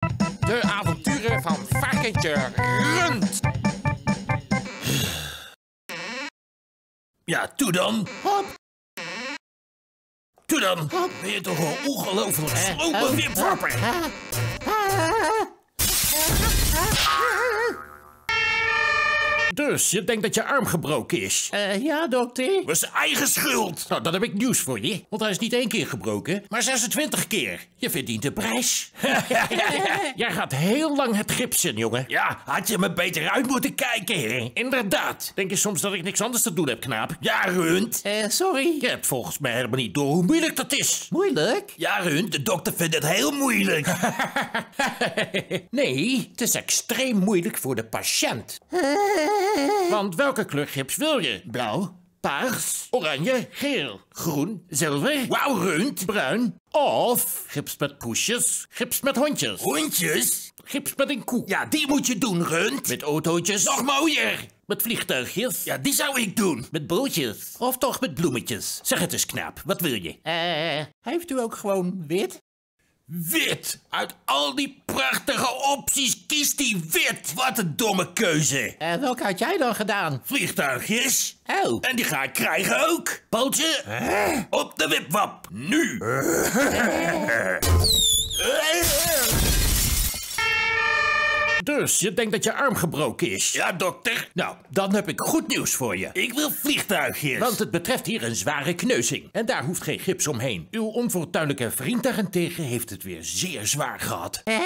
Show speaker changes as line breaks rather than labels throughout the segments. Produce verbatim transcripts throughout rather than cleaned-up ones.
De avonturen van varkentje Rund.
Ja, toe dan.
Hop.
Toe dan. Ben je toch wel ongelooflijk slopen wipwapper.
Dus je denkt dat je arm gebroken is?
Uh, ja, dokter.
Was zijn eigen schuld.
Nou, dan heb ik nieuws voor je. Want hij is niet één keer gebroken, maar zesentwintig keer. Je verdient de prijs. Jij gaat heel lang het gips in, jongen.
Ja, had je me beter uit moeten kijken, hè?
Inderdaad. Denk je soms dat ik niks anders te doen heb, knaap?
Ja, Rund.
Uh, sorry.
Je hebt volgens mij helemaal niet door hoe moeilijk dat is.
Moeilijk?
Ja, Rund, de dokter vindt het heel moeilijk.
Nee, het is extreem moeilijk voor de patiënt. Want welke kleur gips wil je? Blauw, paars, oranje, geel, groen, zilver,
Wauw, Rund.
bruin of gips met poesjes, gips met hondjes,
Hondjes?
gips met een koe,
Ja, die moet je doen, Rund.
met autootjes,
Nog mooier.
met vliegtuigjes,
Ja, die zou ik doen.
met broodjes of toch met bloemetjes. Zeg het eens, knaap, wat wil je?
Eh, heeft u ook gewoon wit?
Wit. Uit al die prachtige opties kiest die wit. Wat een domme keuze.
Uh, welke had jij dan gedaan?
Vliegtuigjes.
Oh.
En die ga ik krijgen ook. Pootje. Op de wipwap. Nu.
Dus je denkt dat je arm gebroken is?
Ja, dokter.
Nou, dan heb ik goed nieuws voor je.
Ik wil vliegtuigjes.
Want het betreft hier een zware kneuzing. En daar hoeft geen gips omheen. Uw onfortuinlijke vriend daarentegen heeft het weer zeer zwaar gehad.
Eh,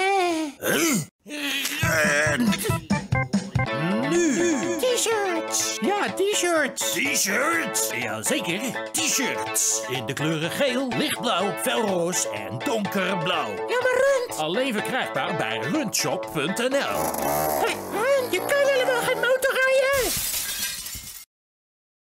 Rund.
Nu.
t-shirts. Ja, t-shirts.
T-shirts.
Jazeker, t-shirts. In de kleuren geel, lichtblauw, felroos en donkerblauw.
Ja, maar Rund.
Alleen verkrijgbaar bij rundshop punt n l.
Hey, Rund, je kan